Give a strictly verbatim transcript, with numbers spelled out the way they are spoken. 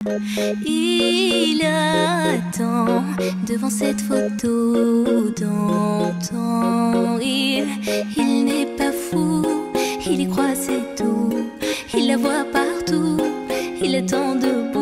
Il attend devant cette photo d'antan. Il, il n'est pas fou, il y croit c'est tout. Il la voit partout, il attend debout.